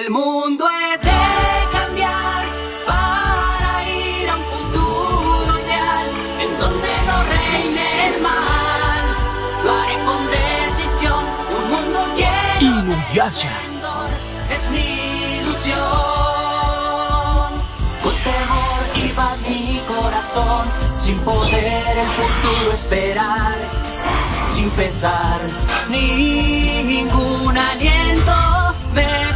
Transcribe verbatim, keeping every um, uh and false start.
El mundo he de cambiar para ir a un futuro ideal en donde no reine el mal. Lo haré con decisión, un mundo lleno de esplendor es mi ilusión. Con temor iba mi corazón, sin poder el futuro esperar, sin pesar ni ningún aliento. Me